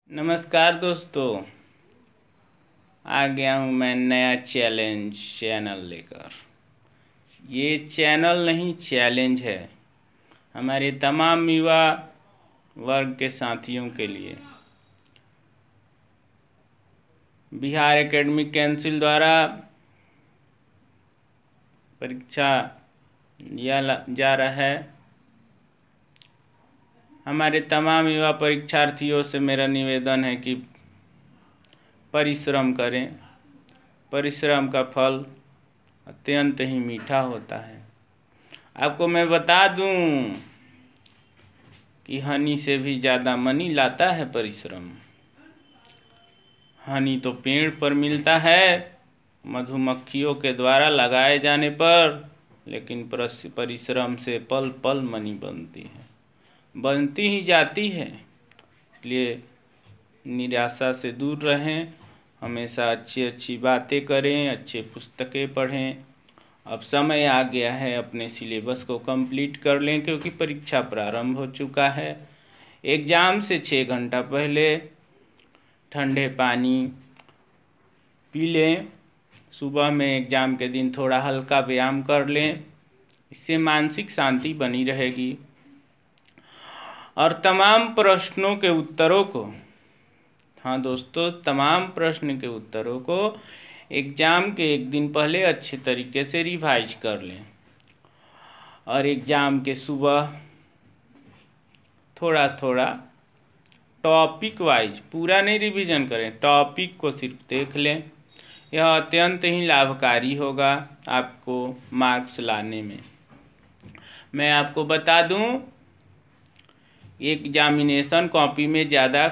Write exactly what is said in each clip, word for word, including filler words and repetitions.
नमस्कार दोस्तों, आ गया हूँ मैं नया चैलेंज चैनल लेकर। ये चैनल नहीं, चैलेंज है हमारे तमाम युवा वर्ग के साथियों के लिए। बिहार एकेडमिक काउंसिल द्वारा परीक्षा लिया जा रहा है। हमारे तमाम युवा परीक्षार्थियों से मेरा निवेदन है कि परिश्रम करें। परिश्रम का फल अत्यंत ही मीठा होता है। आपको मैं बता दूं कि हनी से भी ज़्यादा मनी लाता है परिश्रम। हनी तो पेड़ पर मिलता है मधुमक्खियों के द्वारा लगाए जाने पर, लेकिन परिश्रम से पल पल मनी बनती है, बनती ही जाती है। इसलिए निराशा से दूर रहें, हमेशा अच्छी अच्छी बातें करें, अच्छे पुस्तकें पढ़ें। अब समय आ गया है अपने सिलेबस को कंप्लीट कर लें, क्योंकि परीक्षा प्रारंभ हो चुका है। एग्ज़ाम से छः घंटा पहले ठंडे पानी पी लें। सुबह में एग्ज़ाम के दिन थोड़ा हल्का व्यायाम कर लें, इससे मानसिक शांति बनी रहेगी। और तमाम प्रश्नों के उत्तरों को, हाँ दोस्तों, तमाम प्रश्न के उत्तरों को एग्ज़ाम के एक दिन पहले अच्छे तरीके से रिवाइज कर लें। और एग्ज़ाम के सुबह थोड़ा थोड़ा टॉपिक वाइज, पूरा नहीं रिवीजन करें, टॉपिक को सिर्फ देख लें। यह अत्यंत ही लाभकारी होगा आपको मार्क्स लाने में। मैं आपको बता दूं, एग्जामिनेशन कॉपी में ज़्यादा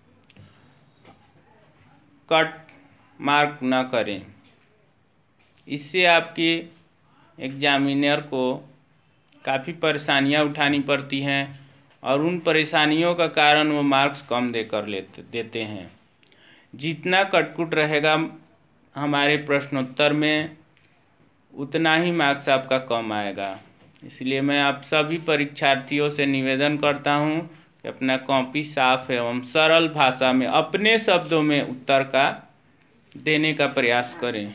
कट मार्क न करें, इससे आपके एग्जामिनर को काफ़ी परेशानियां उठानी पड़ती हैं और उन परेशानियों का कारण वो मार्क्स कम देकर लेते देते हैं। जितना कटकुट रहेगा हमारे प्रश्नोत्तर में, उतना ही मार्क्स आपका कम आएगा। इसलिए मैं आप सभी परीक्षार्थियों से निवेदन करता हूं कि अपना कॉपी साफ एवं सरल भाषा में अपने शब्दों में उत्तर का देने का प्रयास करें।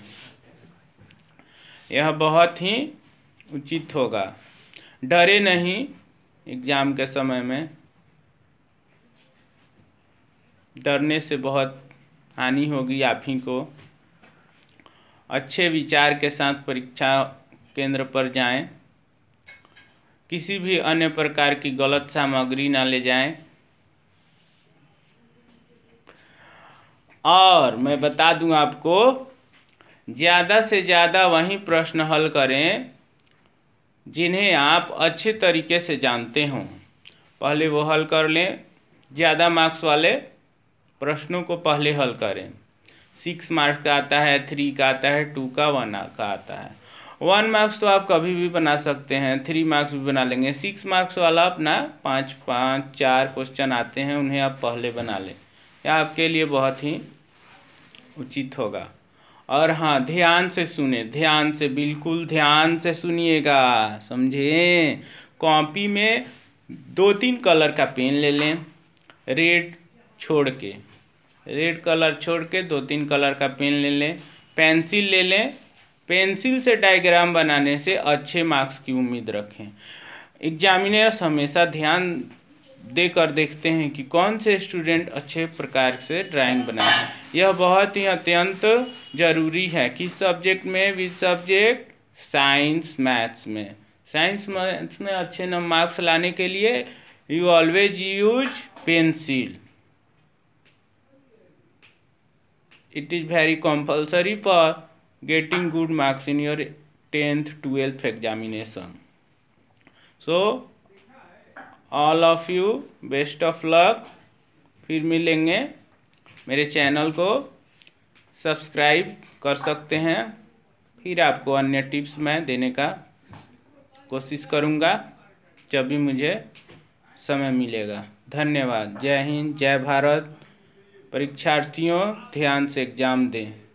यह बहुत ही उचित होगा। डरे नहीं, एग्ज़ाम के समय में डरने से बहुत हानि होगी आप ही को। अच्छे विचार के साथ परीक्षा केंद्र पर जाएं। किसी भी अन्य प्रकार की गलत सामग्री ना ले जाएं। और मैं बता दूं आपको, ज़्यादा से ज़्यादा वही प्रश्न हल करें जिन्हें आप अच्छे तरीके से जानते हों। पहले वो हल कर लें। ज़्यादा मार्क्स वाले प्रश्नों को पहले हल करें। सिक्स मार्क्स का आता है, थ्री का आता है, टू का, वन का आता है। वन मार्क्स तो आप कभी भी बना सकते हैं, थ्री मार्क्स भी बना लेंगे। सिक्स मार्क्स वाला अपना पाँच पाँच चार क्वेश्चन आते हैं, उन्हें आप पहले बना लें। यह आपके लिए बहुत ही उचित होगा। और हाँ, ध्यान से सुने, ध्यान से, बिल्कुल ध्यान से सुनिएगा, समझे। कॉपी में दो तीन कलर का पेन ले लें, रेड छोड़ के, रेड कलर छोड़ के दो तीन कलर का पेन ले लें। पेंसिल ले लें। पेंसिल से डायग्राम बनाने से अच्छे मार्क्स की उम्मीद रखें। एग्जामिनर्स हमेशा ध्यान देकर देखते हैं कि कौन से स्टूडेंट अच्छे प्रकार से ड्राइंग बनाए। यह बहुत ही अत्यंत ज़रूरी है। किस सब्जेक्ट में? Which subject? साइंस मैथ्स में। साइंस मैथ्स में अच्छे नंबर मार्क्स लाने के लिए you always use pencil. It is very compulsory for getting good marks in your tenth twelfth examination. So all of you best of luck। फिर मिलेंगे। मेरे channel को सब्सक्राइब कर सकते हैं। फिर आपको अन्य टिप्स मैं देने का कोशिश करूँगा जब भी मुझे समय मिलेगा। धन्यवाद। जय हिंद, जय भारत। परीक्षार्थियों, ध्यान से एग्ज़ाम दें।